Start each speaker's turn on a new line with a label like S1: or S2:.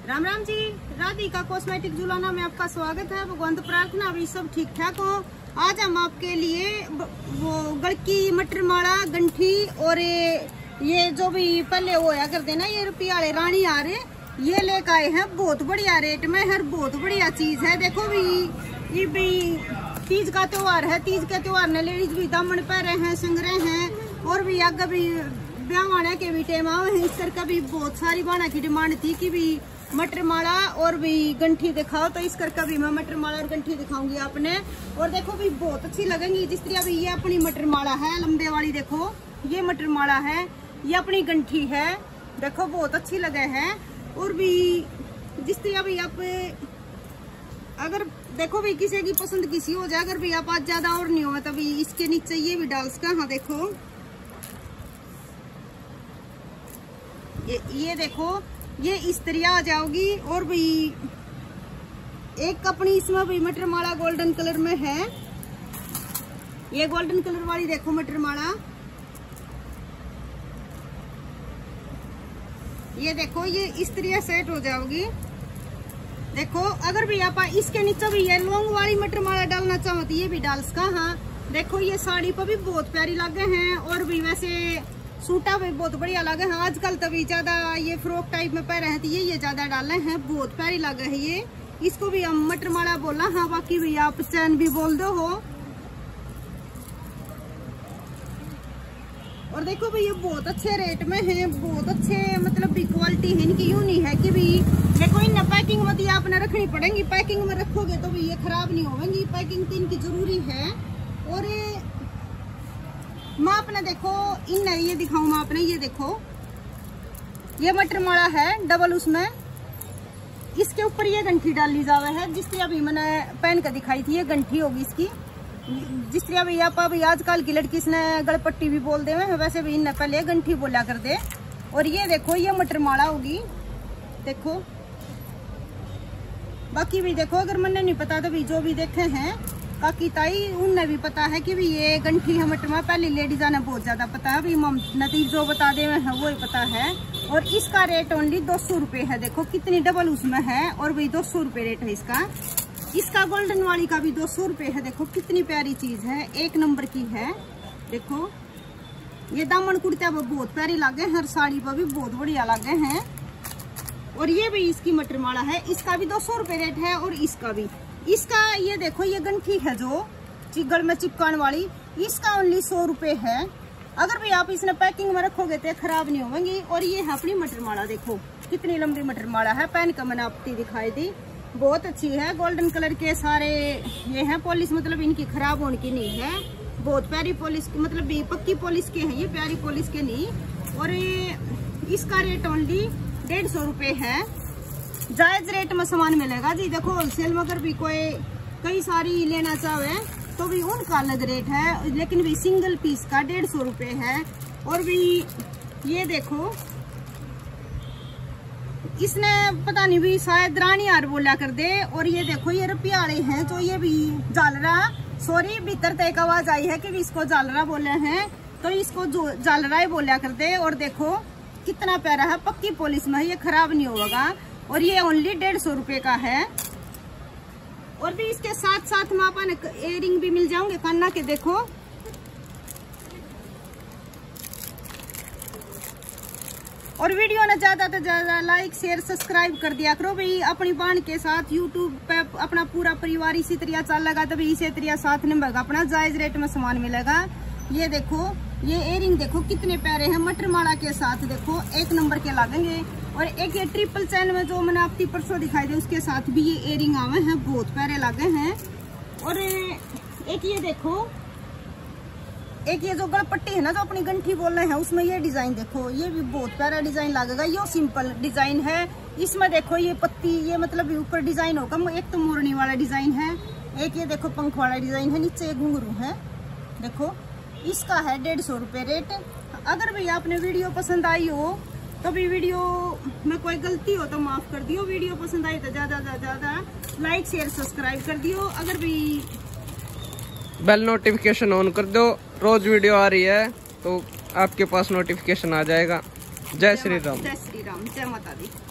S1: Ram Ram ji. Radhika cosmetic Julana में आपका स्वागत है। भगवंत प्रार्थना अभी सब ठीक ठाक हो। आज हम आपके लिए वो गढ़ की मटर माला, गंठी और ये जो भी पहले होया करते ना, ये रुपया वाले रानी आ रहे, ये लेकर आए हैं बहुत बढ़िया रेट में। हर बहुत बढ़िया चीज है। देखो भी ये भी तीज का त्योहार है। तीज के त्योहार ने लेडीज भी दामन पहरे हैं, संग्रह हैं और भी आगे भी ब्याह के भी टेम आए हैं। इस करके भी बहुत सारी बाना की डिमांड थी कि भी मटर माला और भी गंठी दिखाओ, तो इस करके भी मैं मटर माला और गंठी दिखाऊंगी आपने। और देखो भी बहुत अच्छी लगेंगी। जिस तरह भी ये अपनी मटर माला है लंबे वाली, देखो ये मटर माला है, ये अपनी गंठी है, देखो बहुत अच्छी लगे है। और भी जिस तरह भी आप अगर देखो भी किसी की पसंद किसी हो जाए, अगर भी आप आज ज्यादा और नहीं हो तभी इसके नीचे ये भी डाल सका। हाँ देखो ये देखो ये इस तरह आ जाओगी। और भी एक अपनी इसमें भी मटर माला गोल्डन कलर में है, ये गोल्डन कलर वाली देखो मटर माला, ये देखो ये इस तरह सेट हो जाओगी। देखो अगर भी आप इसके नीचे भी ये लॉन्ग वाली मटर माला डालना चाहो तो ये भी डाल सका। हाँ देखो ये साड़ी पर भी बहुत प्यारी लगे हैं और भी वैसे सूटा भी बहुत बढ़िया लगे हैं। आजकल तभी ज्यादा ये फ्रॉक टाइप में पहने हैं तो ये ज्यादा डाले हैं, बहुत प्यारी लगे है ये। इसको भी हम मटर माला बोला। हाँ बाकी भी आप चैन भी बोल दो हो। और देखो भाई ये बहुत अच्छे रेट में है, बहुत अच्छे मतलब भी क्वालिटी है इनकी। यूं नहीं है कि भी देखो इन पैकिंग में आपने रखनी पड़ेगी। पैकिंग में रखोगे तो भी ये खराब नहीं होगी। पैकिंग तो इनकी जरूरी है। और मैं आपने देखो इन ये दिखाऊं मैं आपने, ये देखो ये मटर माला है डबल, उसमें इसके ऊपर ये गंठी डाली जावे है। जिस तरह अभी मैंने पहन कर दिखाई थी ये गंठी होगी इसकी। जिस तरह भी आप अभी आजकल की लड़की इसने गड़पट्टी भी बोल दे, वैसे भी इन्हें पहले गंठी बोला कर दे। और ये देखो ये मटर माला होगी, देखो बाकी भी देखो अगर मैंने नहीं पता तो भी जो भी देखे हैं काकी ताई उनने भी पता है कि भी ये गंठी है मटर में। पहले लेडीज ने बहुत ज्यादा पता है, नतीज जो बता दे हैं वो ही पता है। और इसका रेट ओनली 200 रुपए है। देखो कितनी डबल उसमें है और वही 200 रुपए रेट है इसका। इसका गोल्डन वाली का भी 200 रुपए है। देखो कितनी प्यारी चीज है, एक नंबर की है। देखो ये दामन कुर्ता पर बहुत प्यारी लागे, हर साड़ी पर भी बहुत बढ़िया लागे हैं। और ये भी इसकी मटर माला है, इसका भी 200 रुपए रेट है। और इसका भी, इसका ये देखो ये गंठी है जो चिगड़ में चिपकाने वाली, इसका ओनली 100 रुपए है। अगर भी आप इसने पैकिंग में रखोगे तो खराब नहीं होगी। और ये है अपनी मटर माला, देखो कितनी लंबी मटर माला है। पहन कर मैंने आपको दिखाई दी, बहुत अच्छी है। गोल्डन कलर के सारे ये है पॉलिश, मतलब इनकी खराब होने की नहीं है। बहुत प्यारी पॉलिश, मतलब पक्की पॉलिश के हैं ये, प्यारी पॉलिश के नहीं। और इसका रेट ओनली 150 रुपए है। जायज रेट में सामान मिलेगा जी। देखो होलसेल में अगर भी कोई कई सारी लेना चाहे तो भी उनका अलग रेट है, लेकिन भी सिंगल पीस का 150 रुपए है। और भी ये देखो इसने पता नहीं भी शायद रानी हार बोला कर दे। और ये देखो ये रुपया वाले हैं जो ये भी जालरा, सॉरी भीतर तक आवाज आई है कि भी इसको जालरा बोले हैं तो इसको जो जालरा ही बोला कर दे। और देखो कितना प्यारा है, पक्की पॉलिश में, ये खराब नहीं होगा। और ये ओनली 150 रुपए का है। और भी इसके साथ साथ में अपन इयरिंग भी मिल जाओगे कान्ना के। देखो और वीडियो ने ज्यादा से ज्यादा लाइक शेयर सब्सक्राइब कर दिया करो भाई। अपनी बहन के साथ यूट्यूब पे अपना पूरा परिवार इसी तरह चलेगा तभी इसी तरह साथ निभाएगा अपना। जायज रेट में सामान मिलेगा। ये देखो ये इयरिंग देखो कितने प्यारे हैं, मटर माला के साथ देखो एक नंबर के लगेंगे। और एक ये ट्रिपल चैन में जो मैंने आपकी परसों दिखाई दी उसके साथ भी ये इयरिंग आवे हैं, बहुत प्यारे लगे हैं। और एक ये देखो, एक ये जो गड़पट्टी है ना जो अपनी गंठी बोल रहे हैं, उसमें ये डिजाइन देखो, ये भी बहुत प्यारा डिजाइन लगेगा। ये सिंपल डिजाइन है, इसमें देखो ये पत्ती, ये मतलब ऊपर डिजाइन होगा। एक तो मोरनी वाला डिजाइन है, एक ये देखो पंख वाला डिजाइन है, नीचे घुंघरू है। देखो इसका है 150 रुपए रेट। अगर भी आपने वीडियो पसंद आई हो तो भी वीडियो में कोई गलती हो तो माफ कर दियो। वीडियो पसंद आई तो ज्यादा लाइक शेयर सब्सक्राइब कर दियो। अगर भी
S2: बेल नोटिफिकेशन ऑन कर दो, रोज वीडियो आ रही है तो आपके पास नोटिफिकेशन आ जाएगा। जय श्री राम,
S1: जय श्री राम, जय माता दी।